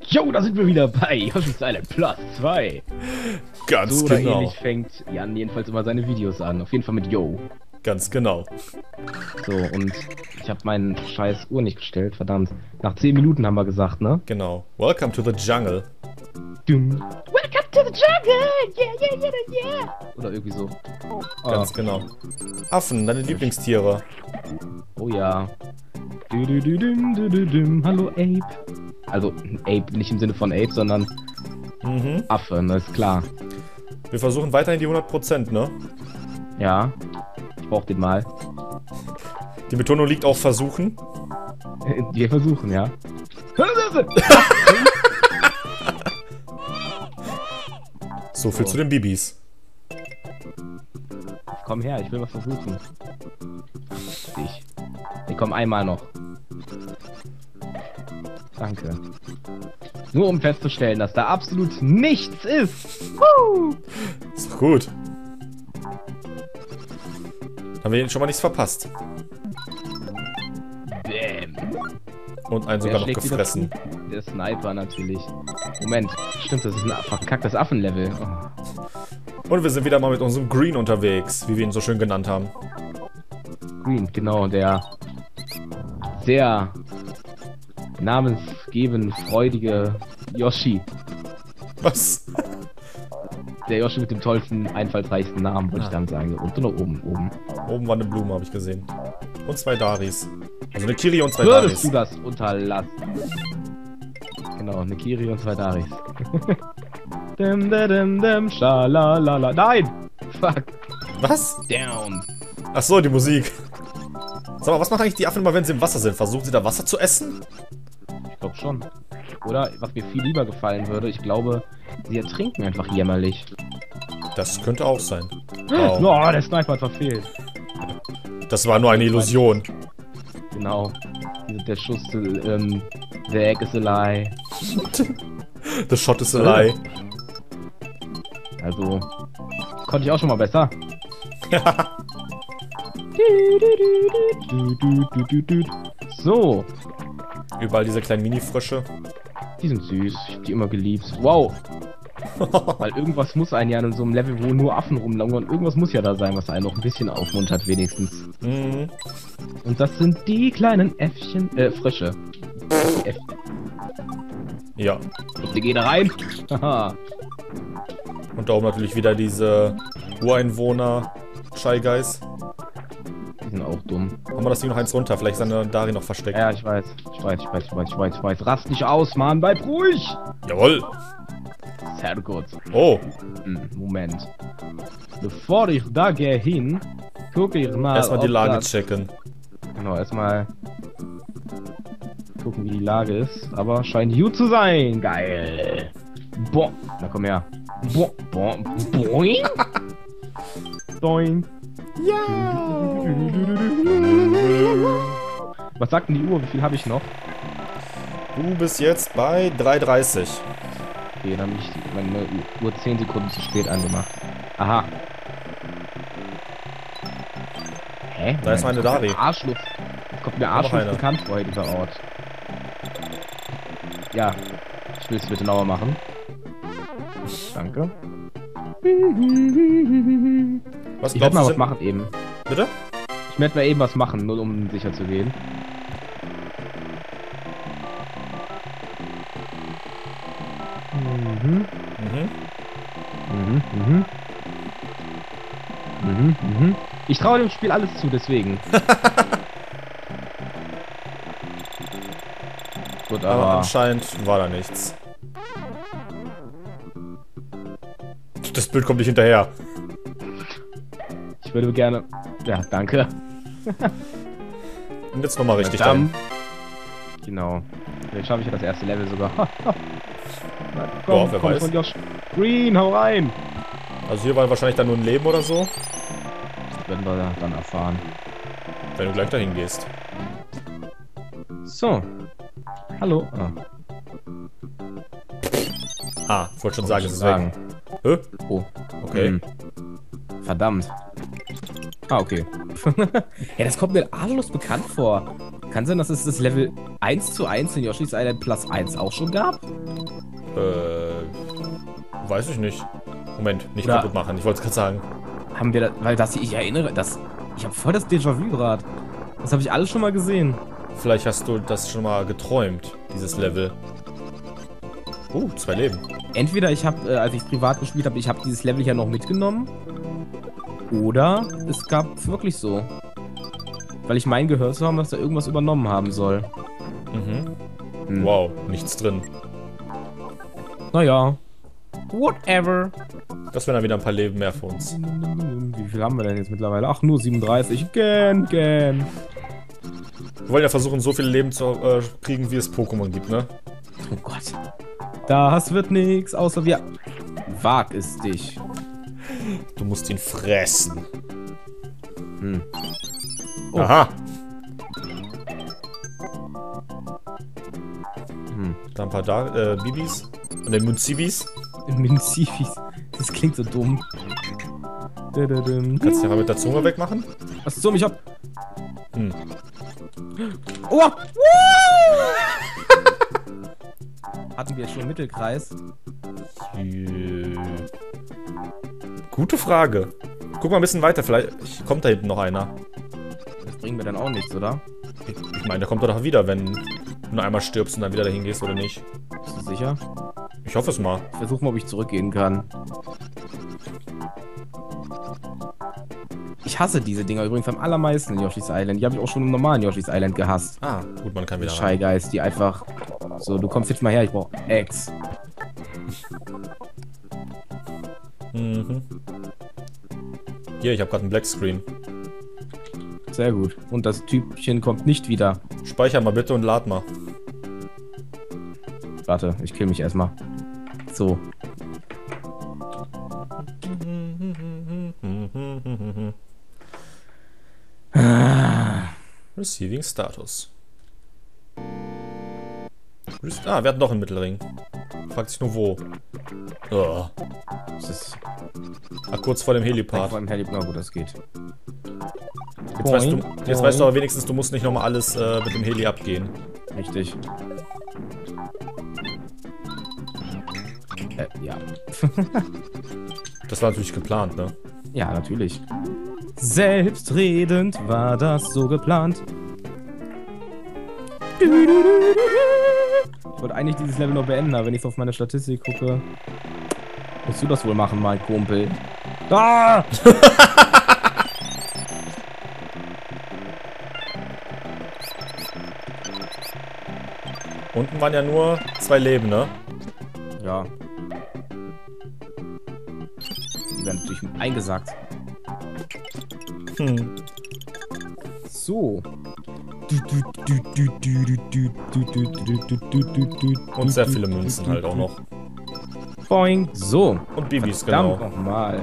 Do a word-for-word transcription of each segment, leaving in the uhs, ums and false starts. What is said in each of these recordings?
Jo, da sind wir wieder bei Yoshi's Island Plus zwei. Ganz So oder genau. ähnlich fängt Jan jedenfalls immer seine Videos an. Auf jeden Fall mit Yo. Ganz genau. So, und ich habe meinen scheiß Uhr nicht gestellt, verdammt. Nach zehn Minuten haben wir gesagt, ne? Genau. Welcome to the jungle. Dum. Welcome to the jungle! Yeah, yeah, yeah, yeah! Oder irgendwie so. Ganz Ah. genau. Affen, deine Lieblingstiere. Oh ja. Du, du, du, dum, du, du, dum. Hallo Ape. Also, Ape, nicht im Sinne von Ape, sondern Mhm. Affe, ne, ist klar. Wir versuchen weiterhin die hundert Prozent, ne? Ja. Ich brauch den mal. Die Betonung liegt auf versuchen. Wir versuchen, ja. So viel So. zu den Bibis. Komm her, ich will was versuchen. Ich. Wir kommen einmal noch. Danke. Nur um festzustellen, dass da absolut nichts ist. Woo! Ist doch gut. Haben wir schon mal nichts verpasst. Bäm. Und einen Wer sogar noch schlägt wieder gefressen. zu? Der Sniper natürlich. Moment, stimmt, das ist ein verkacktes Affenlevel. Oh. Und wir sind wieder mal mit unserem Green unterwegs, wie wir ihn so schön genannt haben. Green, genau, der sehr namensgebend freudige Yoshi. Was? Der Yoshi mit dem tollsten, einfallsreichsten Namen, würde Ah. ich dann sagen. Unten oder oben? Oben. Oben war eine Blume, habe ich gesehen. Und zwei Daris. Also eine Kiri und zwei Würdest Daris. du das unterlassen? Genau, eine Kiri und zwei Daris. Dim, dim, dim, dim, schalalala. Nein! Fuck. Was? Down. Ach so, die Musik. Sag mal, was machen eigentlich die Affen immer, wenn sie im Wasser sind? Versuchen sie da Wasser zu essen? Ich glaube schon. Oder, was mir viel lieber gefallen würde, ich glaube, sie ertrinken einfach jämmerlich. Das könnte auch sein. Oh, Wow. der Sniper hat verfehlt. Das war nur eine Illusion. Genau. Diese- Der Schuss, ähm, the egg is a lie. The shot is a lie. Also, konnte ich auch schon mal besser. So, Überall diese kleinen Mini-Frösche. die sind süß. Ich hab die immer geliebt. Wow. Weil irgendwas muss einen ja in so einem Level, wo nur Affen rumlaufen, und irgendwas muss ja da sein, was einen noch ein bisschen aufmuntert wenigstens. Mhm. Und das sind die kleinen Äffchen, äh, Frösche. Äff. Ja. Und die gehen da rein. Haha. Und da oben natürlich wieder diese Ureinwohner Shy Guys. Die sind auch dumm. Haben wir das Ding noch eins runter? Vielleicht ist eine Dari noch versteckt. Ja, ich weiß. Ich weiß, ich weiß, ich weiß, ich weiß, ich weiß. Rast nicht aus, Mann. Bleib ruhig. Jawohl. Sehr gut. Oh. Hm, Moment. Bevor ich da gehe hin, gucke ich mal. Erstmal die ob Lage das- checken. Genau, erstmal gucken, wie die Lage ist. Aber scheint gut zu sein. Geil. Boah. Na komm her. Boah. Boah. Boing. Boing. Was sagt denn die Uhr? Wie viel habe ich noch? Du bist jetzt bei drei Uhr dreißig. Okay, dann habe ich die- meine Uhr zehn Sekunden zu spät angemacht. Aha. Hä? Da ist meine Moment, Dari. Arschluss. Das kommt mir noch Arschluss einer. bekannt vor, dieser Ort. Ja. Ich will es bitte genauer machen. Danke. Was Ich werde glaubst mal du was sind... machen eben. Bitte? Ich werde mal eben was machen, nur um sicher zu gehen. Mhm. Mhm. Mhm, mhm. Mhm, mhm. Ich traue dem Spiel alles zu, deswegen. Gut, Aber aber anscheinend war da nichts. Das Bild kommt nicht hinterher. ich würde gerne... Ja, danke. Und jetzt nochmal richtig Verdammt. rein. Genau. Vielleicht schaffe ich ja das erste Level sogar. Na, Ja, wer weiß. Von Josh. Green, hau rein! Also hier war wahrscheinlich dann nur ein Leben oder so. Das werden wir dann erfahren. Wenn du gleich dahin gehst. So. Hallo. Ah, Ah, ich wollte schon sagen, es ist sagen. weg. Hä? Oh. Okay. Hm. Verdammt. Ah, okay. Ja, das kommt mir arschlos bekannt vor. Kann sein, dass es das Level eins zu eins in Yoshi's Island Plus eins auch schon gab? Äh, weiß ich nicht. Moment, nicht Oder kaputt machen, ich wollte es gerade sagen. haben wir da, weil das, ich erinnere, das, ich habe voll das Déjà-vu gerade. Das habe ich alles schon mal gesehen. Vielleicht hast du das schon mal geträumt, dieses Level. Oh, zwei Leben. Entweder ich habe, äh, als ich privat gespielt habe, ich habe dieses Level ja noch mitgenommen. Oder es gab es wirklich so. Weil ich mein gehört zu haben, dass da irgendwas übernommen haben soll. Mhm. Hm. Wow, nichts drin. Naja. Whatever. Das wären dann wieder ein paar Leben mehr für uns. Wie viel haben wir denn jetzt mittlerweile? Ach, nur siebenunddreißig. Gern, gern. Wir wollen ja versuchen, so viele Leben zu äh, kriegen, wie es Pokémon gibt, ne? Oh Gott. Das wird nix, außer wir... Wag es dich. Du musst ihn fressen. Hm. Oh. Aha. Hm. Da ein paar da äh, Bibis. Und den Munzibis. Minzivis. Das klingt so dumm. Kannst du die mit der Zunge wegmachen? Was zum? Ich hab... Hm. Oh! Hatten wir jetzt schon einen Mittelkreis? Äh, Gute Frage. Guck mal ein bisschen weiter, vielleicht kommt da hinten noch einer. Das bringt mir dann auch nichts, oder? Ich, ich meine, der kommt doch wieder, wenn du nur einmal stirbst und dann wieder dahin gehst, oder nicht? Bist du sicher? Ich hoffe es mal. Ich versuche mal, ob ich zurückgehen kann. Ich hasse diese Dinger übrigens am allermeisten in Yoshi's Island. Die habe ich auch schon im normalen Yoshi's Island gehasst. Ah, gut, man kann wieder Die rein. Shy Guys, die einfach... So, du kommst jetzt mal her, ich brauch Eggs. Mhm. Hier, ich habe gerade einen Black Screen. Sehr gut. Und das Typchen kommt nicht wieder. Speicher mal bitte und lad mal. Warte, ich kill mich erstmal. So. Receiving Status. Ah, wir hatten doch einen Mittelring. Fragt sich nur wo. Oh. Das ist... Ah, kurz vor dem Helipad. Vor dem Helipad. Na gut, das geht. Jetzt, weißt du, jetzt weißt du aber wenigstens, du musst nicht nochmal alles äh, mit dem Heli abgehen. Richtig. Äh, ja. Das war natürlich geplant, ne? Ja, natürlich. Selbstredend war das so geplant. Ich wollte eigentlich dieses Level noch beenden, aber wenn ich auf meine Statistik gucke, musst du das wohl machen, mein Kumpel. Ah! Unten waren ja nur zwei Leben, ne? Ja. Die werden natürlich eingesackt. Hm. So. Und sehr viele Münzen halt auch noch. Boing. So. Und Bibis, Verdammt genau. nochmal.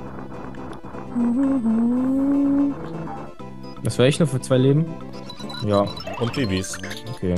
Das war echt nur für zwei Leben? Ja. Und Bibis. Okay.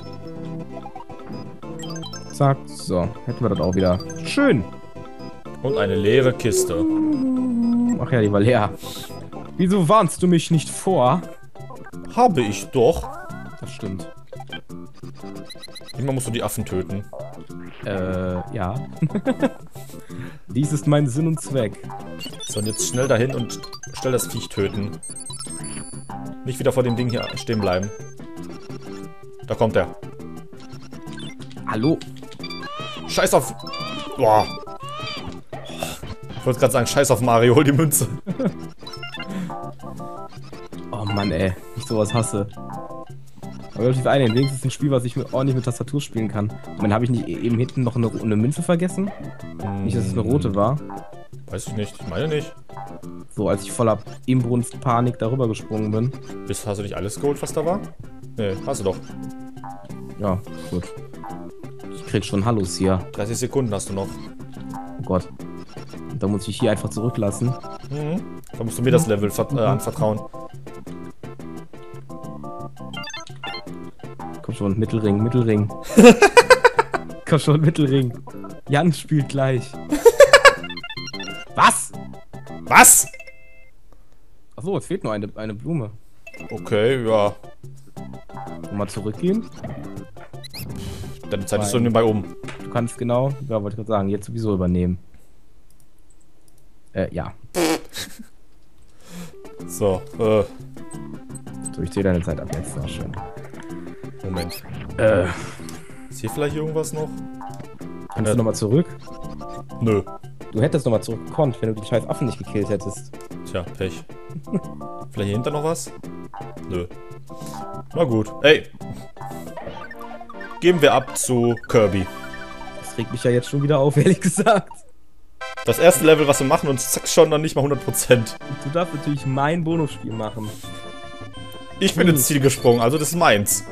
Zack. So. Hätten wir das auch wieder. Schön. Und eine leere Kiste. Ach ja, die war leer. Wieso warnst du mich nicht vor? Habe ich doch. Das stimmt. Immer musst du die Affen töten. Äh, ja. Dies ist mein Sinn und Zweck. So, und jetzt schnell dahin und schnell das Viech töten. Nicht wieder vor dem Ding hier stehen bleiben. Da kommt er. Hallo? Scheiß auf... Boah. Ich wollte gerade sagen, scheiß auf Mario, hol die Münze. Oh Mann, ey. Ich sowas hasse. Aber ich eine, wenigstens ein Spiel, was ich mit, ordentlich mit Tastatur spielen kann. Und dann habe ich nicht eben hinten noch eine, eine Münze vergessen? Hm. Nicht, dass es eine rote war. Weiß ich nicht. Ich meine nicht. So, als ich voller Inbrunst Panik darüber gesprungen bin. Bist, hast du nicht alles geholt, was da war? Nee, hast du doch. Ja, gut. Ich krieg schon Hallos hier. dreißig Sekunden hast du noch. Oh Gott. Und da muss ich hier einfach zurücklassen. Mhm. Da musst du mir das Level äh, anvertrauen. Komm schon, Mittelring, Mittelring. Komm schon, Mittelring. Jan spielt gleich. Was? Was? Achso, es fehlt nur eine, eine Blume. Okay, ja. Mal zurückgehen. Deine Zeit ist so nebenbei oben. Du kannst genau, ja, wollte ich gerade sagen, jetzt sowieso übernehmen. Äh, ja. So, äh. So, ich zähle deine Zeit ab jetzt. Auch schön. Moment. Äh. Ist hier vielleicht irgendwas noch? Kannst Ja. du nochmal zurück? Nö. Du hättest nochmal zurückgekonnt, wenn du die scheiß Affen nicht gekillt hättest. Tja, Pech. Vielleicht hier hinter noch was? Nö. Na gut. Ey. Geben wir ab zu Kirby. Das regt mich ja jetzt schon wieder auf, ehrlich gesagt. Das erste Level, was wir machen, und zack, schon dann nicht mal hundert Prozent. Du darfst natürlich mein Bonusspiel machen. Ich bin ins Ziel gesprungen, also das ist meins.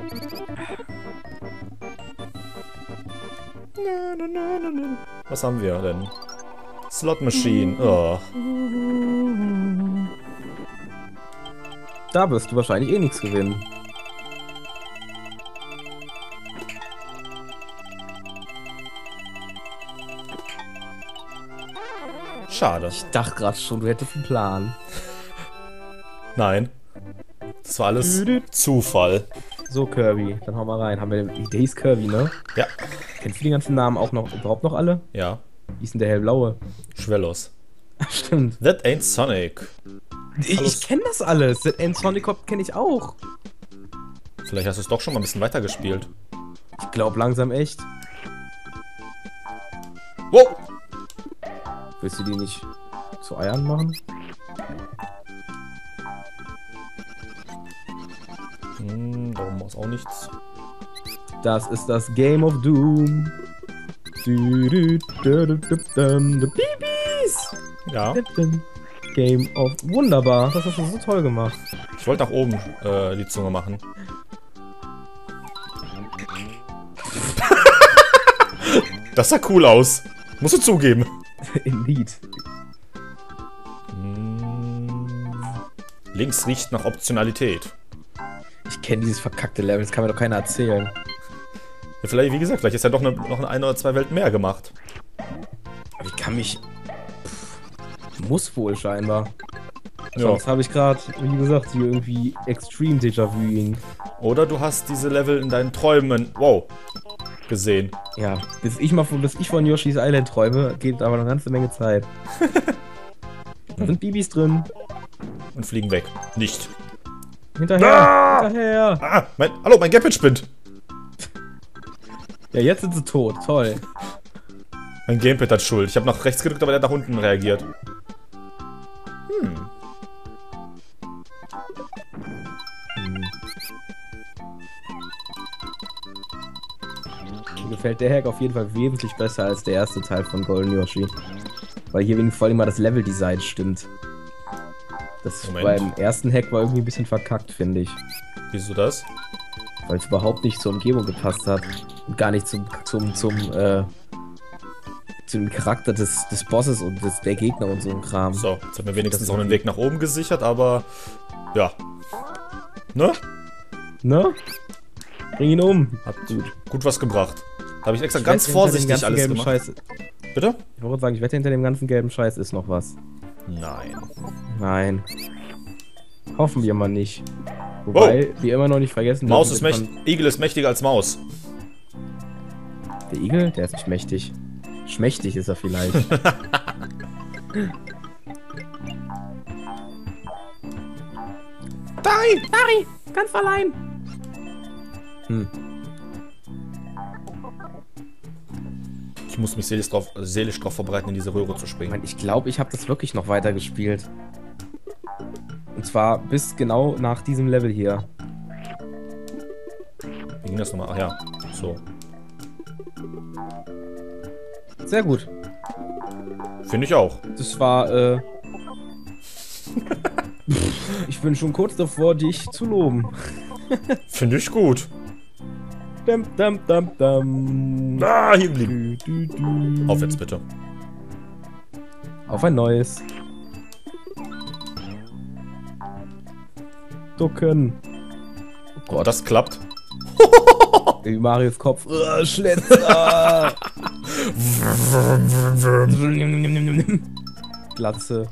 Was haben wir denn? Slot Machine. Oh. Da wirst du wahrscheinlich eh nichts gewinnen. Schade. Ich dachte gerade schon, du hättest einen Plan. Nein. Das war alles Zufall. So, Kirby, dann hau mal rein. Haben wir die Days Kirby, ne? Ja. Kennst du die ganzen Namen auch noch, überhaupt noch alle? Ja. Wie ist denn der hellblaue? Schwellos. Stimmt. That ain't Sonic. Ich, ich kenne das alles. Das Sonic Cop kenne ich auch. Vielleicht hast du es doch schon mal ein bisschen weiter gespielt. Ich glaube langsam echt. Wow! Willst du die nicht zu Eiern machen? Hm, darum ist auch nichts. Das ist das Game of Doom. Du, du, du, du, du, du, du, Babys! Ja. Game of... Wunderbar, das hast du so toll gemacht. Ich wollte nach oben äh, die Zunge machen. Das sah cool aus. Musst du zugeben. Indeed. Hm. Links riecht nach Optionalität. Ich kenne dieses verkackte Level, das kann mir doch keiner erzählen. Ja, vielleicht, wie gesagt, vielleicht ist ja doch eine, noch eine, eine oder zwei Welten mehr gemacht. Aber ich kann mich... Pff, muss wohl scheinbar. Ja. Sonst habe ich gerade, wie gesagt, hier irgendwie Extreme Déjà-vuing. Oder du hast diese Level in deinen Träumen, wow, gesehen. Ja, bis ich mal von, bis ich von Yoshi's Island träume, geht aber noch eine ganze Menge Zeit. Da sind Bibis drin. Und fliegen weg. Nicht. Hinterher! Ah! Hinterher! Ah, mein, hallo, mein Gambit spinnt. Ja, jetzt sind sie tot. Toll. Mein Gamepad hat Schuld. Ich habe nach rechts gedrückt, aber der hat nach unten reagiert. Hm. Hm. Mir gefällt der Hack auf jeden Fall wesentlich besser als der erste Teil von Golden Yoshi. Weil hier vor allem mal das Level-Design stimmt. Das Moment. beim ersten Hack war irgendwie ein bisschen verkackt, finde ich. Wieso das? Weil es überhaupt nicht zur Umgebung gepasst hat. Und gar nicht zum, zum, zum, äh, zum Charakter des, des Bosses und des, der Gegner und so ein Kram. So, jetzt haben wir wenigstens Das- auch einen Weg nach oben gesichert, aber ja. Ne? Ne? Bring ihn um. Hat gut, gut was gebracht. Da habe ich extra Ich ganz wette, hinter dem vorsichtig ganzen alles gelben gemacht. Scheiß, Bitte? ich wollte sagen, ich wette, hinter dem ganzen gelben Scheiß ist noch was. Nein. Nein. Hoffen wir mal nicht. Wobei, wir immer noch nicht vergessen Maus dürfen, ist dass mächtig. Igel ist mächtiger als Maus. man- Der Igel? Der ist nicht mächtig. Schmächtig ist er vielleicht. Dari! Dari! Ganz allein! Hm. Ich muss mich seelisch drauf, seelisch drauf vorbereiten, in diese Röhre zu Ich springen. meine, ich glaube, ich habe das wirklich noch weiter gespielt. Und zwar bis genau nach diesem Level hier. Wie ging das nochmal? Ach ja. So. Sehr gut. Finde ich auch. Das war, äh... ich bin schon kurz davor, dich zu loben. Finde ich gut. Dum, dum, dum, dum. Ah, hier geblieben. Du, du, du. Aufwärts bitte. Auf ein neues. Ducken. Oh Oh, das klappt. Wie Marios Kopf. Uh, Schlitzer. Glatze.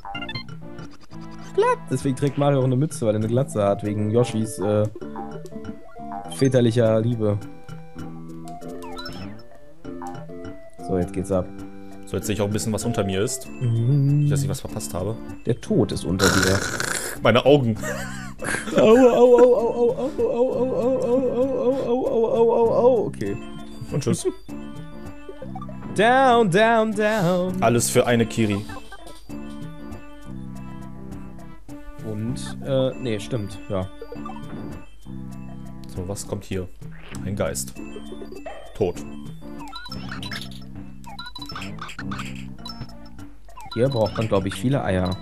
Glatt. Deswegen trägt Mario auch eine Mütze, weil er eine Glatze hat, wegen Yoshis äh, väterlicher Liebe. So, jetzt geht's ab. So, jetzt sehe ich auch ein bisschen, was unter mir ist. Mhm. Ich weiß nicht, was verpasst habe. Der Tod ist unter dir. Meine Augen. Au, au, au, au, au, au, au, au, au, au, au, au, au, au, au, au, okay. Und tschüss. Down, down, down. Alles für eine Kiri. Und, äh, nee, stimmt, ja. So, was kommt hier? Ein Geist. Tot. Hier braucht man, glaube ich, viele Eier.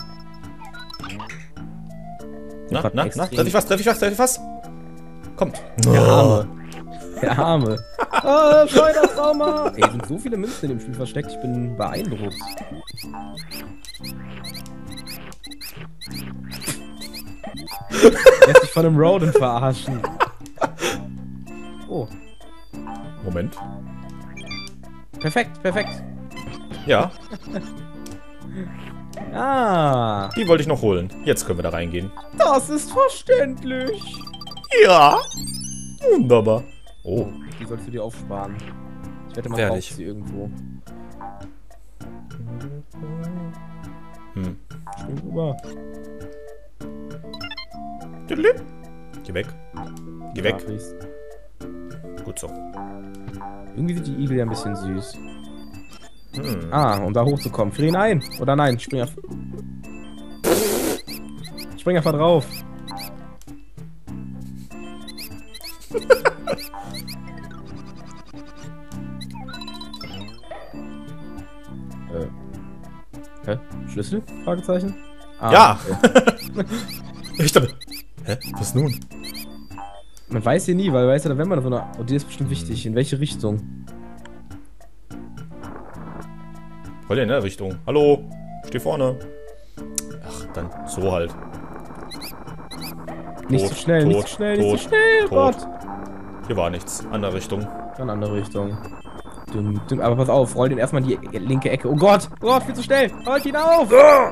Na, Grad na, na, extrem- treff ich was, treff ich was, treff ich was? Kommt. Der Arme. Der Arme. Ah, Schleudertrauma. Ey, sind so viele Münzen in dem Spiel versteckt. Ich bin beeindruckt. Lässt sich von einem Rodent verarschen. Oh, Moment. perfekt, perfekt. Ja, Ah, die wollte ich noch holen. Jetzt können wir da reingehen. das ist verständlich. Ja. Wunderbar. Oh, Die sollst du dir aufsparen. Ich wette, man Fertig. braucht sie irgendwo. hm. Spring rüber. Tüdelü. Geh weg. Geh weg. Ja, please. Gut so. Irgendwie sind die Igel ja ein bisschen süß. Hm. Ah, um da hochzukommen. Frieren ein. Oder nein, spring auf. Spring einfach drauf. äh. Hä? Schlüssel? Fragezeichen? Ah, Ja. okay. Ich dachte. Hä? Was nun? Man weiß hier nie, weil weißt du, wenn man so eine. Oh, die ist bestimmt wichtig. In welche Richtung? Voll in der Richtung. Hallo. Steh vorne. Ach, dann so halt. Nicht Tot, zu schnell, nicht tot, zu schnell, tot, nicht zu schnell, oh tot. Gott. Hier war nichts. Andere Richtung. Dann andere Richtung. Dum, dum, aber pass auf, roll den erstmal in die linke Ecke. Oh Gott, oh Gott, viel zu schnell. Halt ihn auf. Da!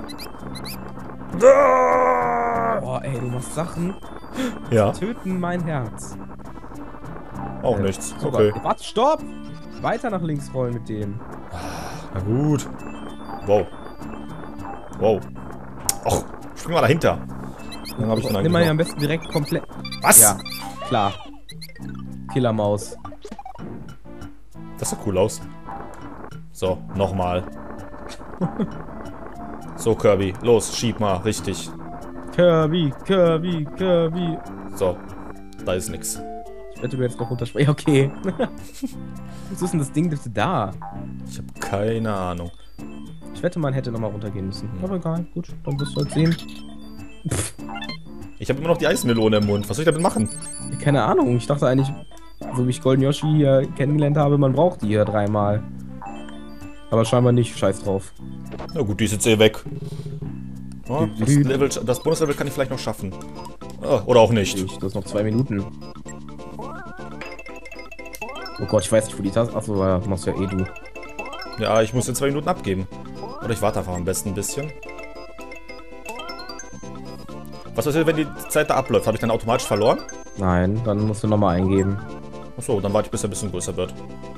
Da! Boah, ey, du machst Sachen, Ja, töten mein Herz. auch Äh, nichts. so, Okay. Warte, stopp! Weiter nach links rollen mit dem. Na gut. Wow. Wow. Och, spring mal dahinter. Dann habe ich dann Nimm mal ja am eigentlich besten direkt komplett. noch. Was? Ja, klar. Killermaus. Das sieht cool aus. So, nochmal. So, Kirby. Los, schieb mal. Richtig. Kirby, Kirby, Kirby. So. Da ist nix. Ich wette, du jetzt noch runterspringen. Okay. Was ist denn das Ding bitte da? Ich habe keine Ahnung. Ich wette, man hätte nochmal runtergehen müssen. Hm. Aber egal, gut, dann wirst du halt sehen. Ich habe immer noch die Eismelone im Mund. Was soll ich damit machen? Keine Ahnung, ich dachte eigentlich, so wie ich Golden Yoshi hier kennengelernt habe, man braucht die hier dreimal. Aber scheinbar nicht, scheiß drauf. Na gut, die ist jetzt eh weg. Ja, das, Level, das Bonuslevel kann ich vielleicht noch schaffen. Ah, oder auch nicht. Ich, das ist noch zwei Minuten. Oh Gott, ich weiß nicht, wo die Taste. Achso, ja, machst ja eh du. Ja, ich muss in zwei Minuten abgeben. Oder ich warte einfach am besten ein bisschen. Was passiert, wenn die Zeit da abläuft? Habe ich dann automatisch verloren? Nein, dann musst du nochmal eingeben. Achso, dann warte ich, bis er ein bisschen größer wird.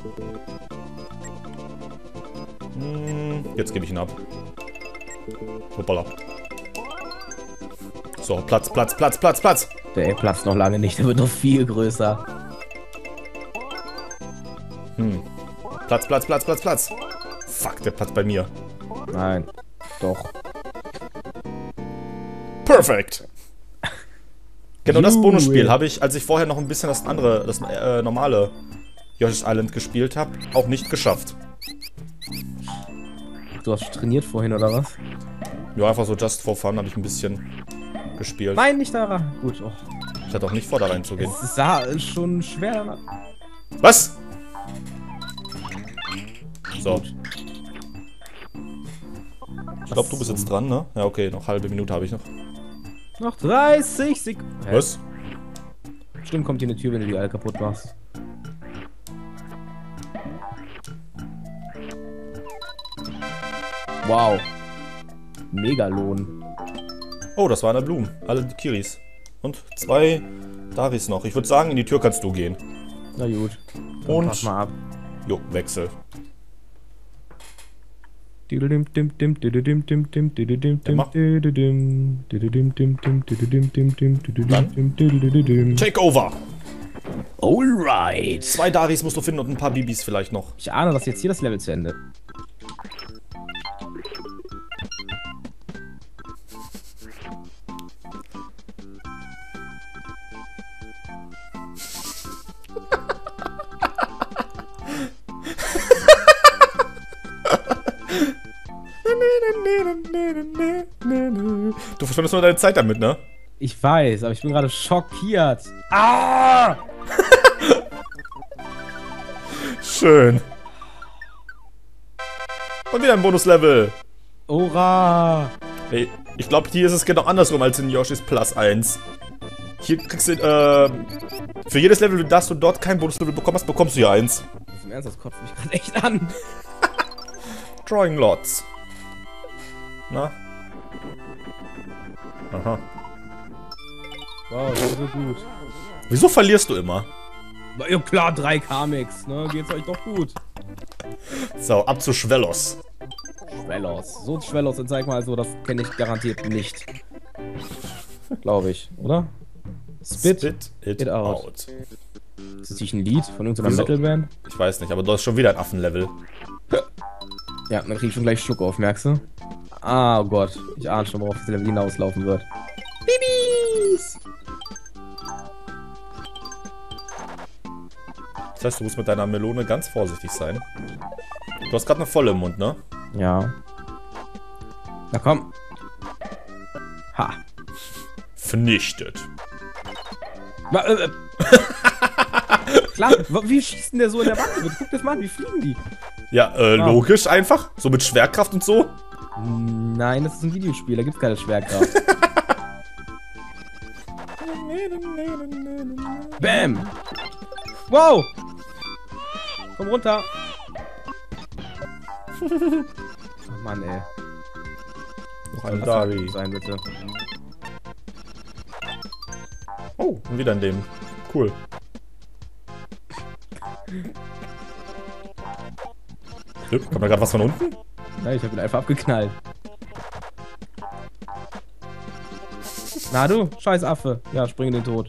Hm, jetzt gebe ich ihn ab. Hoppala. So, Platz, Platz, Platz, Platz, Platz. Der ey, platzt noch lange nicht, der wird noch viel größer. Hm. Platz, Platz, Platz, Platz, Platz. Fuck, der Platz bei mir. Nein, doch. Perfekt. Genau das Juhu. Bonusspiel habe ich, als ich vorher noch ein bisschen das andere, das äh, normale Yoshi's Island gespielt habe, auch nicht geschafft. Du hast trainiert vorhin, oder was? Ja, einfach so just for fun habe ich ein bisschen gespielt. Nein, nicht da rein. Gut, oh. Ich hatte auch nicht vor, da reinzugehen. Es sah schon schwer danach. Was? So. Gut. Ich glaube, du bist jetzt dran, ne? Ja, okay, noch halbe Minute habe ich noch. Noch dreißig Sekunden. Was? Stimmt, kommt hier eine Tür, wenn du die alle kaputt machst. Wow. Megalon. Oh, das waren eine Blumen. Alle die Kiris. Und zwei Daris noch. Ich würde sagen, in die Tür kannst du gehen. Na gut. Dann Und- pass mal ab. Jo, Wechsel. Takeover! Alright. Zwei Daris musst du finden und ein paar Bibis vielleicht noch. Ich ahne, dass jetzt hier das Level zu Ende. Du verschwendest nur deine Zeit damit, ne? Ich weiß, aber ich bin gerade schockiert. Ah! Schön. Und wieder ein Bonuslevel. Hurra! Hey, ich glaube, hier ist es genau andersrum als in Yoshi's Plus eins. Hier kriegst du, äh, für jedes Level, das du dort kein Bonuslevel bekommen hast, bekommst du hier eins. Das ist im Ernst, das kotzt mich gerade echt an. Drawing Lots. Na? Aha. Wow, das ist so gut. Wieso verlierst du immer? Na ja klar, drei K-Mix, ne? Geht's euch doch gut. So, ab zu Schwellos. Schwellos. So Schwellos und zeig mal so, das kenne ich garantiert nicht. Glaube ich, oder? Spit, it, it out. out. Ist das nicht ein Lied von irgendeiner Wieso? Metalband? Ich weiß nicht, aber du hast schon wieder ein Affenlevel. Ja, dann krieg ich schon gleich Schluck auf, merkst du? Ah, oh Gott. Ich ahne schon, worauf das Level hinauslaufen wird. Bibis! Das heißt, du musst mit deiner Melone ganz vorsichtig sein. Du hast gerade eine volle im Mund, ne? Ja. Na komm. Ha. Vernichtet. Wa- äh, äh. Klar, wa- wie schießt denn der so in der Wackel? Guck das mal an, wie fliegen die? Ja, äh, Ah. logisch einfach. So mit Schwerkraft und so. Nein, das ist ein Videospiel, da gibt's keine Schwerkraft. Bam! Wow! Komm runter! Oh Mann, ey. Noch ein Lass Dari. gut sein, bitte. Oh, und wieder ein Leben. Cool. Glück, kommt da gerade was von unten? Ja, ich hab ihn einfach abgeknallt. Na du, scheiß Affe. Ja, spring in den Tod.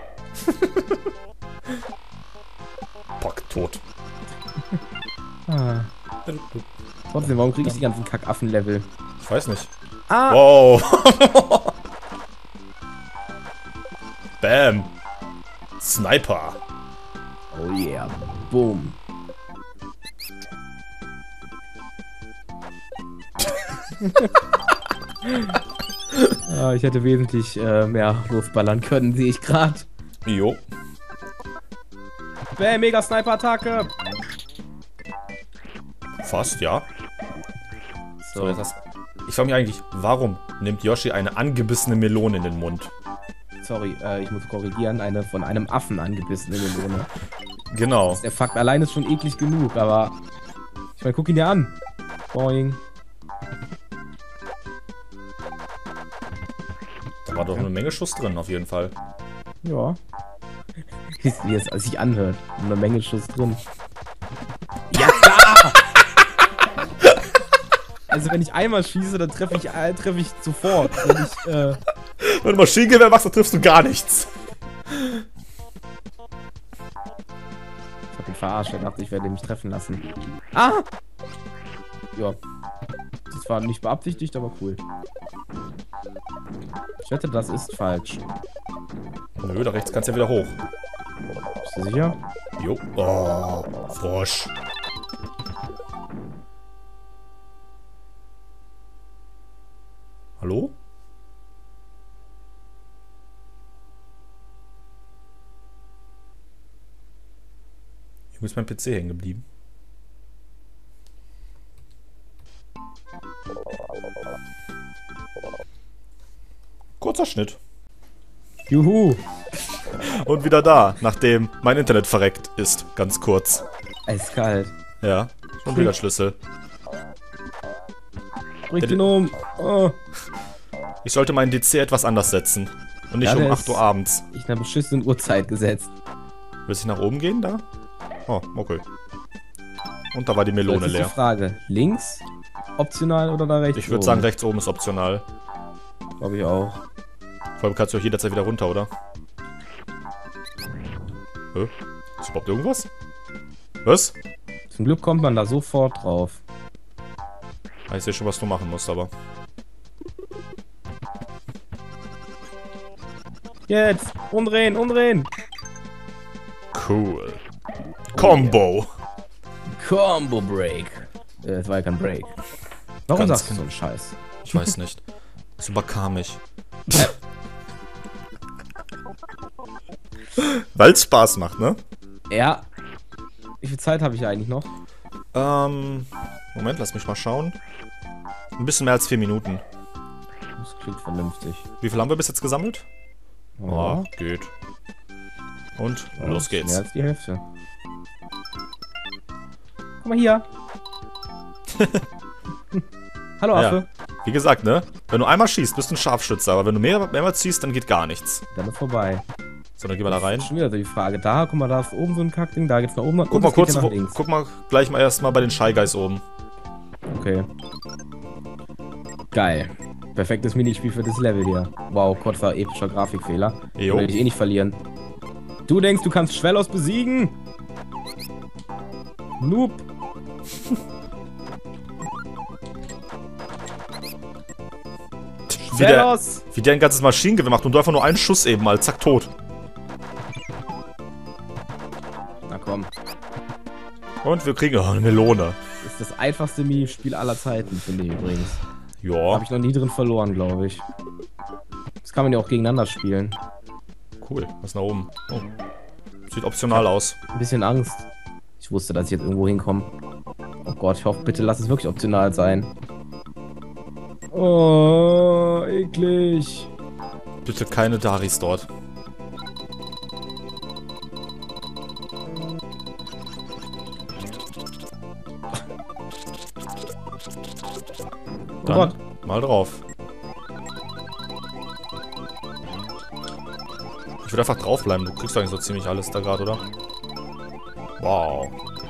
Pock, tot. Ah. Trotzdem, warum krieg ich die ganzen Kackaffen-Level? Ich weiß nicht. Ah! Wow. Bam. Sniper. Oh yeah. Boom. Ah, ich hätte wesentlich äh, mehr losballern können, sehe ich gerade. Jo. Bäh, mega Sniper-Attacke! Fast, ja. So, So, jetzt hast... Ich frage mich eigentlich, warum nimmt Yoshi eine angebissene Melone in den Mund? sorry, äh, ich muss korrigieren, eine von einem Affen angebissene Melone. Genau. Der Fakt allein ist schon eklig genug, aber ich meine, guck ihn dir an. Boing. Da war doch eine Menge Schuss drin, auf jeden Fall. Ja. Wie es sich anhört. Eine Menge Schuss drin. Ja, klar! Also wenn ich einmal schieße, dann treffe ich, äh, treffe ich sofort. Wenn ich, äh, Wenn du Maschinengewehr machst, dann triffst du gar nichts. ich hab ihn verarscht, er dachte, ich werde mich treffen lassen. Ah! Ja. Das war nicht beabsichtigt, aber cool. Ich wette, das ist falsch. Nö, da rechts kannst du ja wieder hoch. Bist du sicher? Jo. Oh, Frosch. Hallo? Hier ist mein P C hängen geblieben. Kurzer Schnitt. Juhu! Und wieder da, nachdem mein Internet verreckt ist. Ganz kurz. Eiskalt. Ja, schon wieder Schlüssel. Bring ihn um. Oh. Ich sollte meinen D C etwas anders setzen. Und nicht Ja, um der acht Uhr ist- abends. Ich eine beschissene Uhrzeit gesetzt. Willst du nach oben gehen da? Oh, okay. Und da war die So, Melone jetzt ist die leer. Frage. Links optional oder da rechts Ich würde oben? sagen, rechts oben ist optional. Glaube ich auch. Vor allem kannst du auch jederzeit wieder runter, oder? Hä? Ist überhaupt irgendwas? Was? Zum Glück kommt man da sofort drauf. Ah, ich sehe schon, was du machen musst, aber. Jetzt! Umdrehen, umdrehen! Cool. Combo. Combo Break. Äh, das war ja kein Break. Warum Ganz sagst du so einen Scheiß? Ich weiß nicht. Das überkam mich. Weil es Spaß macht, ne? Ja. Wie viel Zeit habe ich eigentlich noch? Ähm. Moment, lass mich mal schauen. Ein bisschen mehr als vier Minuten. Das klingt vernünftig. Wie viel haben wir bis jetzt gesammelt? Ja. Oh, geht. Und Ja, los das ist geht's. Mehr als die Hälfte. Guck mal hier. Hallo Ja. Affe. Wie gesagt, ne? Wenn du einmal schießt, bist du ein Scharfschütze. Aber wenn du mehr, mehrmals schießt, dann geht gar nichts. Dann ist vorbei. So, dann gehen wir da rein. Schon wieder so die Frage. Da, guck mal, da ist oben so ein Kackding. Da geht's nach oben. Guck mal kurz, nach wo, links. guck mal gleich mal erstmal bei den Shy Guys oben. Okay. Geil. Perfektes Minispiel für das Level hier. Wow, kurzer epischer Grafikfehler. Jo. Will ich eh nicht verlieren. Du denkst, du kannst Schwellos besiegen? Noob. Wie der, Schwellos. wie der ein ganzes Maschinengewehr macht und du einfach nur einen Schuss eben mal, zack, tot. Na komm. Und wir kriegen oh, eine Melone. Das ist das einfachste Minispiel aller Zeiten, finde ich übrigens. Ja, Habe ich noch nie drin verloren, glaube ich. Das kann man ja auch gegeneinander spielen. cool. Was nach oben? Oh. Sieht optional aus. Ein bisschen Angst. Ich wusste, dass ich jetzt irgendwo hinkomme. Oh Gott, ich hoffe, bitte lass es wirklich optional sein. Oh, eklig. Bitte keine Daris dort. Oh Dann Gott. mal drauf. Ich würde einfach draufbleiben. Du kriegst eigentlich so ziemlich alles da gerade, oder? Wow.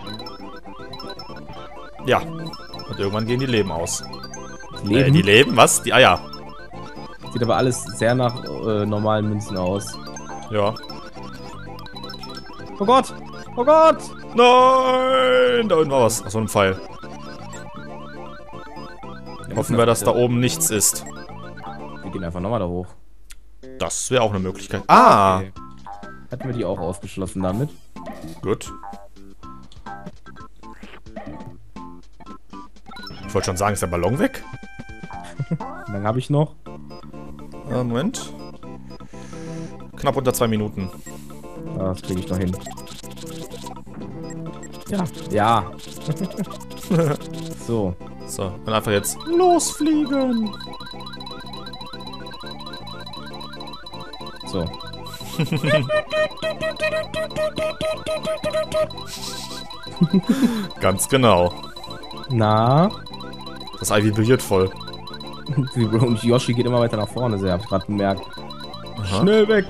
Ja. Und irgendwann gehen die Leben aus. Leben. Äh, die Leben? Was? Die Eier. Sieht aber alles sehr nach äh, normalen Münzen aus. Ja. Oh Gott! Oh Gott! Nein! Da unten war was. Achso, ein Pfeil. Hoffen wir, dass da oben nichts ist. Wir gehen einfach nochmal da hoch. Das wäre auch eine Möglichkeit. Ah! Okay. Hatten wir die auch ausgeschlossen damit? Gut. Ich wollte schon sagen, ist der Ballon weg? Wie lange habe ich noch? Äh, Moment. Knapp unter zwei Minuten. Ah, das kriege ich noch hin. Ja. Ja. So. So, dann einfach jetzt losfliegen. So. Ganz genau. Na? Das Ei vibriert voll. Und Yoshi geht immer weiter nach vorne, sehr, hab ich gerade bemerkt. Aha. Schnell weg!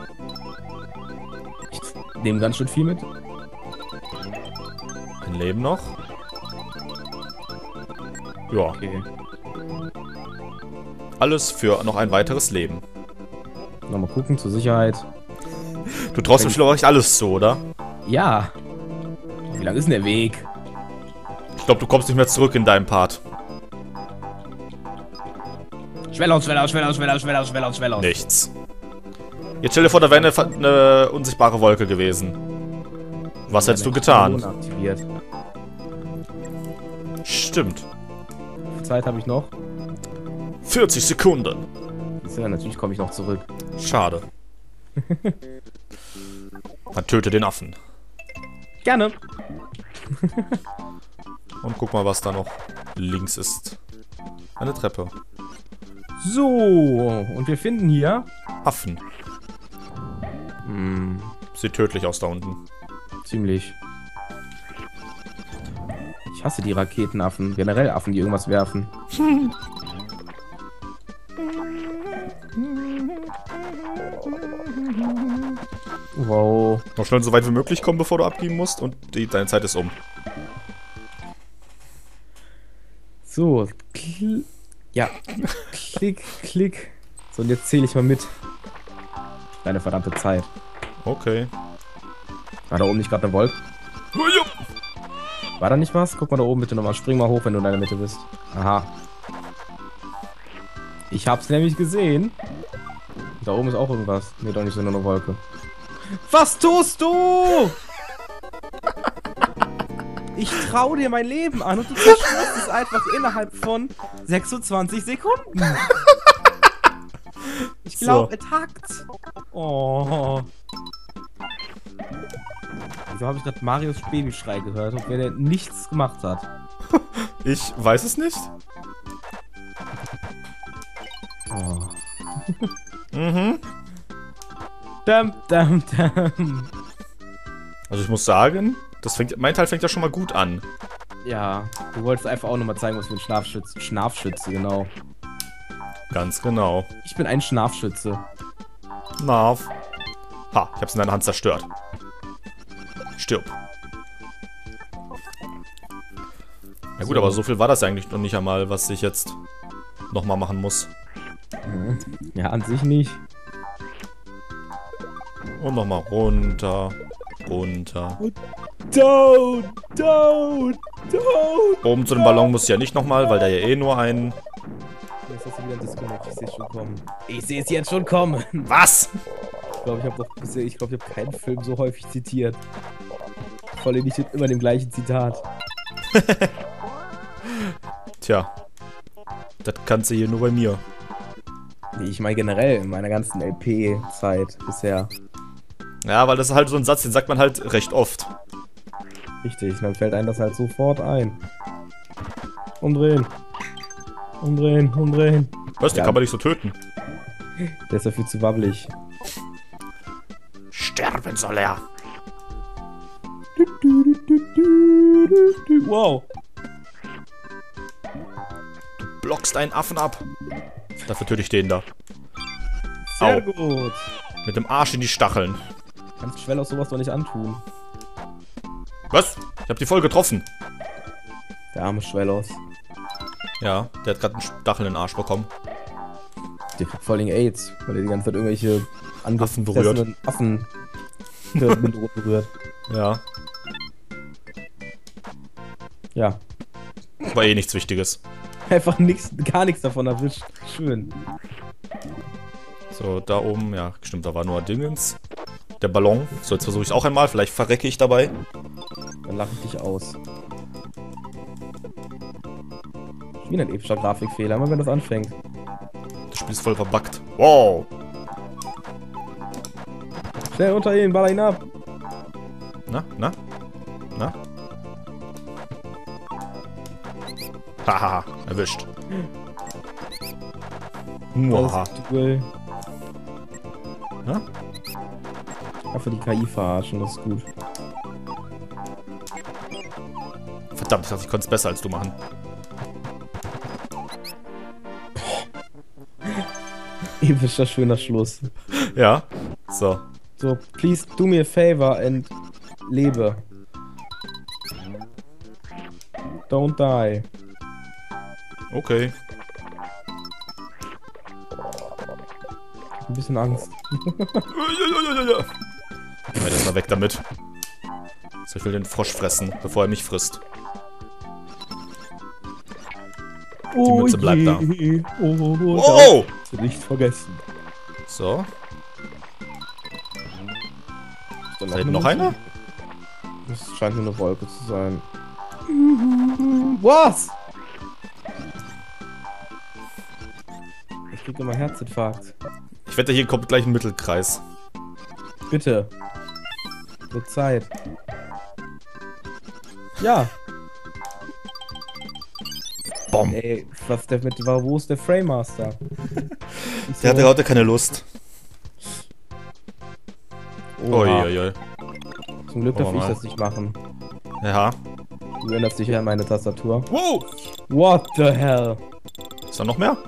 Ich nehme ganz schön viel mit. Ein Leben noch. Ja, Okay. alles für noch ein weiteres Leben. Nochmal gucken zur Sicherheit. Du traust dem Spiel aber echt alles zu, oder? Ja. Wie lang ist denn der Weg? Ich glaube, du kommst nicht mehr zurück in deinem Part. Schwellaus, Schwellaus, Schwellaus, Schwellaus, Schwellaus, Schwellaus, Schwellaus. Nichts. Jetzt stell dir vor, da wäre eine, eine unsichtbare Wolke gewesen. Was hättest du getan? Aktiviert. Stimmt. Wie viel Zeit habe ich noch? vierzig Sekunden. Ja, natürlich komme ich noch zurück. Schade. Dann töte den Affen. Gerne. Und guck mal, was da noch links ist. Eine Treppe. So, und wir finden hier... Affen. Hm, Sieht tödlich aus da unten. ziemlich. Ich hasse die Raketenaffen. Generell Affen, die irgendwas werfen. Wow. Noch schnell so weit wie möglich kommen, bevor du abgeben musst. Und die, deine Zeit ist um. So. Kl ja. Klick, klick. So, und jetzt zähle ich mal mit. Deine verdammte Zeit. Okay. War da oben nicht gerade eine Wolke? War da nicht was? Guck mal da oben bitte nochmal. Spring mal hoch, wenn du in deiner Mitte bist. Aha. Ich hab's nämlich gesehen. Da oben ist auch irgendwas. Nee, doch nicht so nur eine Wolke. Was tust du? Ich trau dir mein Leben an und du zerstörst es einfach innerhalb von sechsundzwanzig Sekunden. Ich glaube, so. Es hackt. Oh. Wieso habe ich gerade Marios Babyschrei gehört, obwohl der nichts gemacht hat? Ich weiß es nicht. Oh. Mhm. Dum, dum, dum. Also ich muss sagen, das fängt, mein Teil fängt ja schon mal gut an. Ja, du wolltest einfach auch nochmal zeigen, was für ein Schlafschütze, Schnarfschütze, genau. Ganz genau. Ich bin ein Schnarfschütze. Narf. Ha, ich hab's in deiner Hand zerstört. Stirb. Ja gut, so. Aber so viel war das eigentlich noch nicht einmal, was ich jetzt nochmal machen muss. Ja, an sich nicht. Und nochmal runter, runter. Down, down, down. Oben zu dem Ballon muss ich ja nicht nochmal, weil der ja eh nur ein... Jetzt hast du wieder ein Disconnect, ich sehe es schon kommen. Ich sehe es jetzt schon kommen. Was? Ich glaube, ich habe doch bisher, ich glaube, ich habe keinen Film so häufig zitiert. Vor allem nicht immer dem gleichen Zitat. Tja. Das kannst du hier nur bei mir. Nee, ich meine generell in meiner ganzen L P-Zeit bisher. Ja, weil das ist halt so ein Satz, den sagt man halt recht oft. Richtig, dann fällt einem das halt sofort ein. Umdrehen. Umdrehen, umdrehen. Was, den ja. kann man nicht so töten. Der ist dafür zu wabbelig. Sterben soll er. Wow. Du blockst einen Affen ab. Dafür töte ich den da. Sehr Au. gut. Mit dem Arsch in die Stacheln. Kannst Schwellos sowas doch nicht antun. Was? Ich hab die voll getroffen. Der arme Schwellos. Ja, der hat gerade einen Stachel in den Arsch bekommen. Der kriegt vor allem AIDS, weil er die ganze Zeit irgendwelche Affen berührt. Affen berührt. Ja. Ja. War eh nichts Wichtiges. Einfach nichts, gar nichts davon erwischt. Schön. So, da oben, ja, stimmt, da war nur Dingens. Der Ballon. So, jetzt versuche ich es auch einmal. Vielleicht verrecke ich dabei. Dann lache ich dich aus. Wie ein epischer Grafikfehler, immer wenn das anfängt. Das Spiel ist voll verbuggt. Wow. Schnell unter ihn, baller ihn ab. Na, na, na. Haha, erwischt. Muaha. Ja? Einfach die K I verarschen, das ist gut. Verdammt, ich dachte, ich konnte es besser als du machen. Epischer schöner Schluss. Ja, so. So, please do me a favor and lebe. Don't die. Okay. Ein bisschen Angst. Ja, das mal weg damit. So, ich will den Frosch fressen, bevor er mich frisst. Die Oh Münze bleibt je. da. Oh, oh, oh, Oh! nicht vergessen. So. Ist da Ist da hinten noch einer? Das scheint nur eine Wolke zu sein. Was? Ich krieg immer Herzinfarkt. Ich wette, hier kommt gleich ein Mittelkreis. Bitte. Wird Zeit. Ja. Bom. Ey, was der mit, wo ist der Framemaster? Der hatte heute keine Lust. Uiuiui. Zum Glück darf ich das nicht machen. Ja. Du erinnerst dich an meine Tastatur. Wow! What the hell? Ist da noch mehr?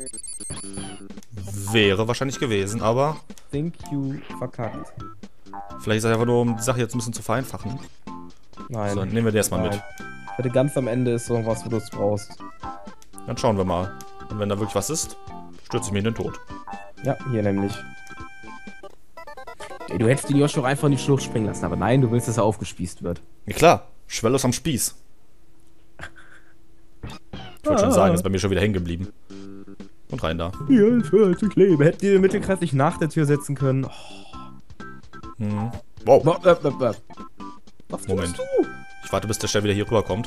Wäre wahrscheinlich gewesen, aber... Think you verkackt. Vielleicht ist es einfach nur, um die Sache jetzt ein bisschen zu vereinfachen. Nein. So, dann nehmen wir den erstmal mit. Ich wette, ganz am Ende ist so was, wo du es brauchst. Dann schauen wir mal. Und wenn da wirklich was ist, stürze ich mir in den Tod. Ja, hier nämlich. Ey, du hättest den Yoshi auch einfach in die Schlucht springen lassen, aber nein, du willst, dass er aufgespießt wird. Ja klar, Schwellos am Spieß. Ich wollte schon sagen, ist bei mir schon wieder hängen geblieben. Und rein da. Hier ist vierzig Leben. Hätten die den Mittelkreis nicht nach der Tür setzen können. Oh. Hm. Wow. Was Moment. tust du? Ich warte, bis der Stern wieder hier rüberkommt.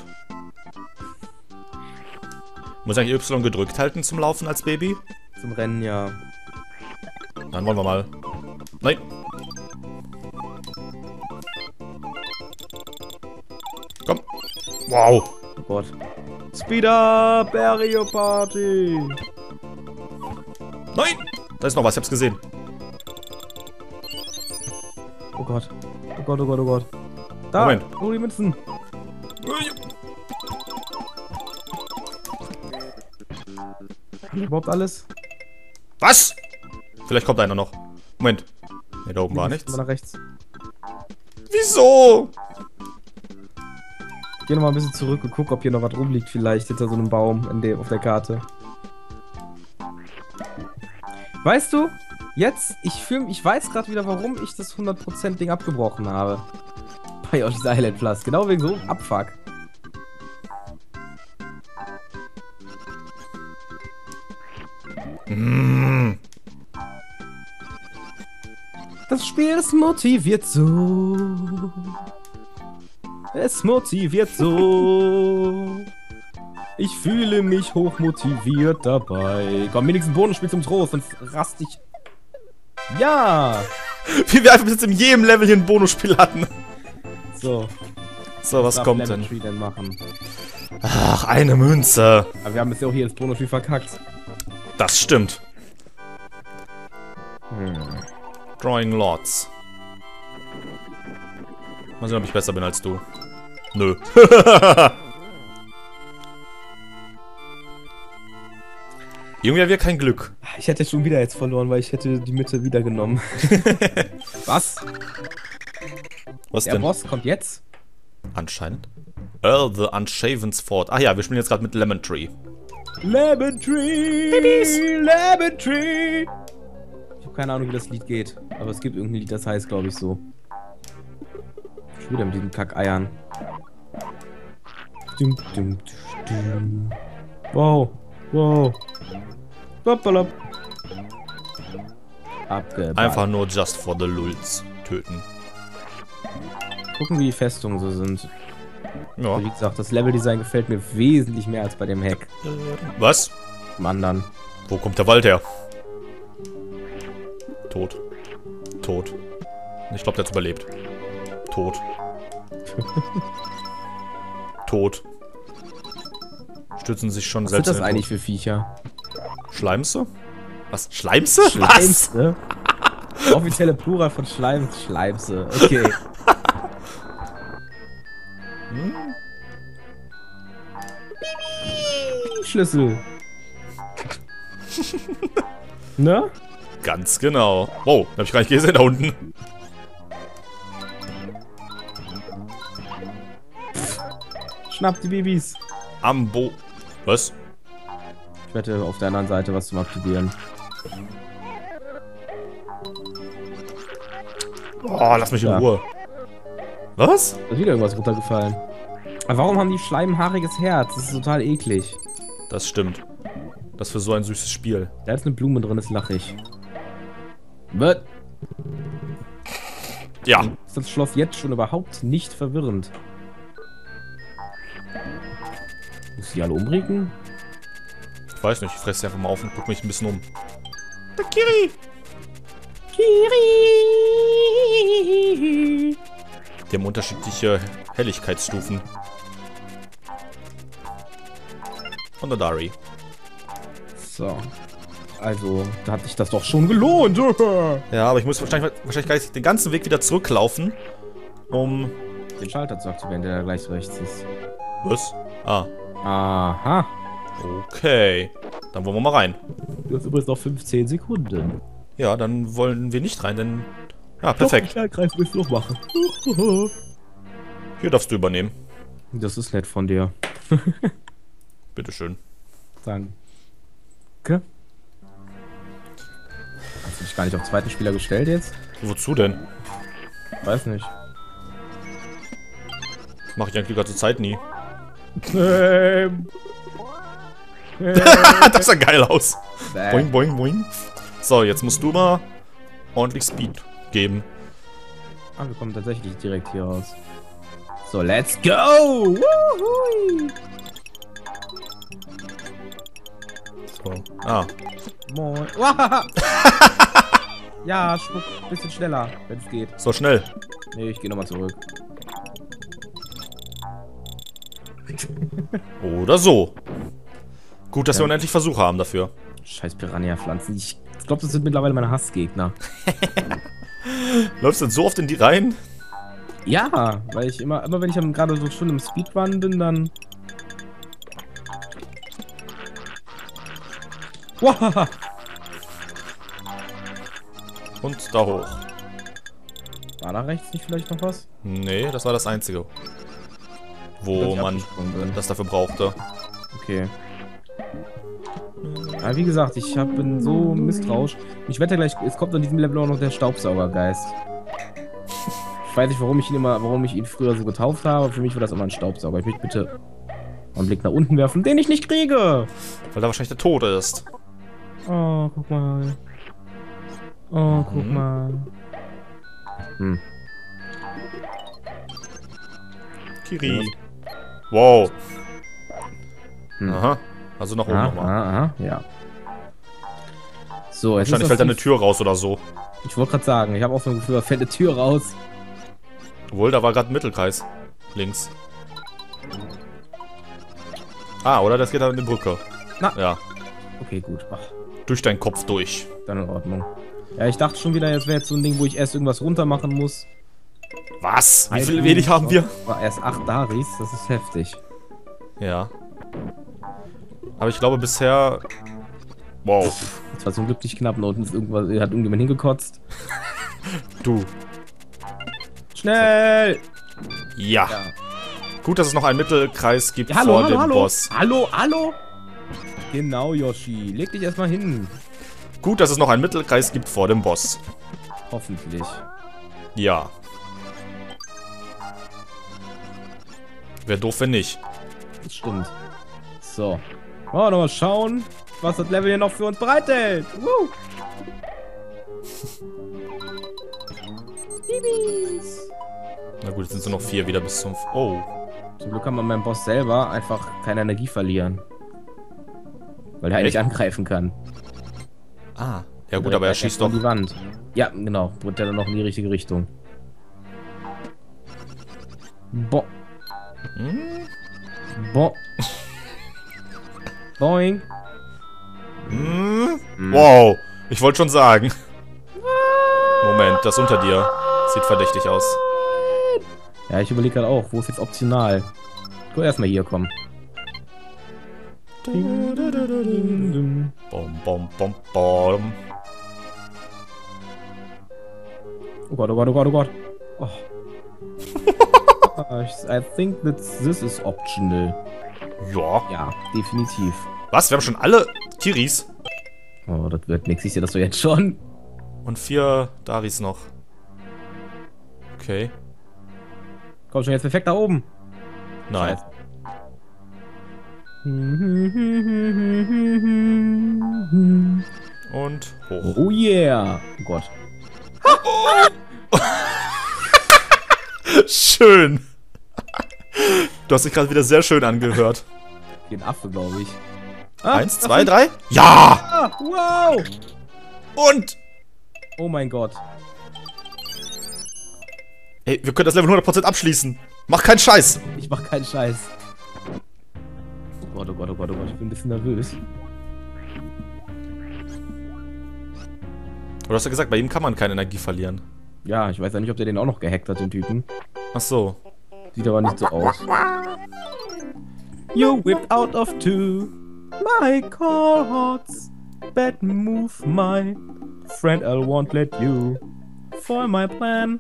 Muss ich eigentlich Y gedrückt halten zum Laufen als Baby? Zum Rennen, ja. Dann wollen wir mal. Nein. Komm. Wow. Oh Gott. Speed up, Mario Party. Nein. Da ist noch was, ich hab's gesehen. Oh Gott. Oh Gott, oh Gott, oh Gott. Da. Moment. Oh, die Münzen. Haben wir überhaupt alles? Was? Vielleicht kommt einer noch. Moment. Ne, da oben war nichts. Mal nach rechts. Wieso? Ich geh noch mal ein bisschen zurück und guck, ob hier noch was rumliegt, vielleicht hinter so einem Baum in der, auf der Karte. Weißt du, jetzt, ich fühl, ich weiß gerade wieder, warum ich das hundert Prozent Ding abgebrochen habe. Bei Yoshi's Island Plus. Genau wegen so Abfuck. Mm. Das Spiel, es motiviert so. Es motiviert so. Ich fühle mich hochmotiviert dabei. Komm, wenigstens ein Bonusspiel zum Trost, sonst rast ich. Ja! Wie wir einfach bis jetzt in jedem Level hier ein Bonusspiel hatten. So. So, was darf kommt Lemon denn? Tree denn machen? Ach, eine Münze. Aber wir haben bisher auch hier das Bonusspiel verkackt. Das stimmt. Hm. Drawing Lots. Mal sehen, ob ich besser bin als du. Nö. Irgendwie haben wir kein Glück. Ich hätte schon wieder jetzt verloren, weil ich hätte die Mitte wieder genommen. Was? Was Der denn? Boss kommt jetzt? Anscheinend. Earl the Unshaven's Fort. Ach ja, wir spielen jetzt gerade mit Lemon Tree. Lemon Tree! Babys! Lemon Tree! Ich habe keine Ahnung, wie das Lied geht. Aber es gibt irgendein Lied, das heißt, glaube ich, so. Schon wieder mit diesen Kackeiern. Dum, dum, dum. Wow. Wow. Hoppala. Abgeballert. Einfach nur just for the lulz töten. Gucken, wie die Festungen so sind. Ja. Wie gesagt, das Leveldesign gefällt mir wesentlich mehr als bei dem Hack. Was? Dem anderen. Wo kommt der Wald her? Tot. Tot. Ich glaube, der hat überlebt. Tot. Tot. Stützen sich schon Was selbst sind das in den eigentlich Tod. für Viecher? Schleimse? Was? Schleimse? Was? Schleimse? Offizielle Plural von Schleim. Schleimse. Okay. Hm? Schlüssel. Ne? Ganz genau. Wow, hab ich gar nicht gesehen da unten. Schnapp die Babys. Ambo. Was? Ich wette auf der anderen Seite was zum Aktivieren. Oh, lass mich in Ja. Ruhe. Was? Da ist wieder irgendwas runtergefallen. Aber warum haben die Schleim ein haariges Herz? Das ist total eklig. Das stimmt. Das für so ein süßes Spiel. Da ist eine Blume drin, ist lachig. Was? Ja. Ist das Schloss jetzt schon überhaupt nicht verwirrend? Muss ich die alle umbringen? Ich weiß nicht, ich fresse sie einfach mal auf und guck mich ein bisschen um. Der Kiri! Kiri! Die haben unterschiedliche Helligkeitsstufen. Und der Dari. So. Also, da hat sich das doch schon gelohnt. Ja, aber ich muss wahrscheinlich, wahrscheinlich gleich den ganzen Weg wieder zurücklaufen, um... Den Schalter zu aktivieren, der da gleich rechts ist. Was? Ah. Aha. Okay. Dann wollen wir mal rein. Du hast übrigens noch fünfzehn Sekunden. Ja, dann wollen wir nicht rein, denn Ah, perfekt. Ja, Kreis willst du noch machen. Hier darfst du übernehmen. Das ist nett von dir. Bitteschön. Danke. Okay. Hast du dich gar nicht auf den zweiten Spieler gestellt jetzt? Wozu denn? Weiß nicht. Mach ich eigentlich die ganze Zeit nie. Ähm. Das sah geil aus. Bäh. Boing, boing, boing. So, jetzt musst du mal ordentlich Speed geben. Ah, wir kommen tatsächlich direkt hier raus. So, let's go! Woohoo! So. Ah. Moin. Wahaha. Ja, schwupp, bisschen schneller, wenn es geht. So schnell. Nee, ich gehe nochmal zurück. Oder so. Gut, dass Ja. wir unendlich Versuche haben dafür. Scheiß Piranha-Pflanzen. Ich glaube, das sind mittlerweile meine Hassgegner. Läufst du denn so oft in die Reihen? Ja, weil ich immer, immer wenn ich gerade so schon im Speedrun bin, dann... Wahaha. Und da hoch. War da rechts nicht vielleicht noch was? Nee, das war das Einzige. Dass Wo ich man abgesprungen bin. das dafür brauchte. Okay. Ja, wie gesagt, ich hab, bin so misstrauisch. Ich wette gleich, es kommt an diesem Level auch noch der Staubsaugergeist. Ich weiß nicht, warum ich ihn immer, warum ich ihn früher so getauft habe. Für mich war das immer ein Staubsauger. Ich möchte bitte einen Blick nach unten werfen, den ich nicht kriege. Weil da wahrscheinlich der Tod ist. Oh, guck mal. Oh, guck Mhm. mal. Hm. Kiri. Wow. Hm. Aha. Also nach oben Aha, nochmal. aha, aha, ja. So, jetzt Wahrscheinlich ist fällt da das eine Tür raus oder so. Ich wollte gerade sagen, ich habe auch so ein Gefühl, da fällt eine Tür raus. Obwohl, da war gerade ein Mittelkreis. Links. Ah, oder das geht da in die Brücke. Na. Ja. Okay, gut. Ach, Durch deinen Kopf durch. dann in Ordnung. Ja, ich dachte schon wieder, jetzt wäre jetzt so ein Ding, wo ich erst irgendwas runter machen muss. Was? Wie viel Ein- wenig haben wir? War erst acht Daris, das ist heftig. Ja. Aber ich glaube bisher... Wow. Das war zum Glück nicht knapp, da unten ist irgendwas, hat irgendjemand hingekotzt. Du. Schnell! Ja. Ja. Gut, dass es noch einen Mittelkreis gibt Ja, hallo, vor hallo, dem hallo. Boss. Hallo, hallo! Genau, Yoshi. Leg dich erstmal hin. Gut, dass es noch einen Mittelkreis gibt vor dem Boss. Hoffentlich. Ja. Wäre doof, wenn nicht. Das stimmt. So. Wollen wir noch mal schauen, was das Level hier noch für uns bereithält. Woo! Bibis. Na gut, jetzt sind es nur noch vier wieder bis zum... Oh. Zum Glück kann man beim Boss selber einfach keine Energie verlieren. Weil er nicht Echt? angreifen kann. Ah. Ja gut, aber er schießt doch... die Wand. Ja, genau. Wird er dann noch in die richtige Richtung. Bo. Hm? Bo. Boing. Hm? Wow. Ich wollte schon sagen. Moment, das unter dir. Sieht verdächtig aus. Ja, ich überlege gerade auch, wo ist jetzt optional? Ich will erstmal hier kommen. Bom, bom, bom, bom. Oh Gott, oh Gott, oh Gott, oh Gott. Oh. I think that this is optional. Ja. Ja, definitiv. Was? Wir haben schon alle Kiris? Oh, das wird nix. Ich sehe das so jetzt schon. Und vier Daris noch. Okay. Komm schon jetzt perfekt nach oben. Nein. Scheiße. Und hoch. Oh yeah. Oh Gott. Schön. Du hast dich gerade wieder sehr schön angehört. Den Affe, glaube ich. Ah, Eins, das zwei, sind- drei. Ja! Ah, wow. Und... Oh mein Gott. Ey, wir können das Level hundert Prozent abschließen. Mach keinen Scheiß. Ich mach keinen Scheiß. Oh Gott, oh Gott, oh Gott, oh Gott. Ich bin ein bisschen nervös. Du hast ja gesagt, bei ihm kann man keine Energie verlieren. Ja, ich weiß ja nicht, ob der den auch noch gehackt hat, den Typen. Ach so. Sieht aber nicht so aus. You whipped out of two my cohorts. Bad move, my friend. I won't let you for my plan.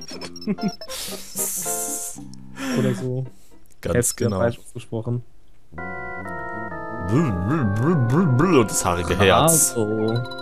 Oder so. Ganz Heftig genau. falsch ausgesprochen. Und das haarige Herz. Also.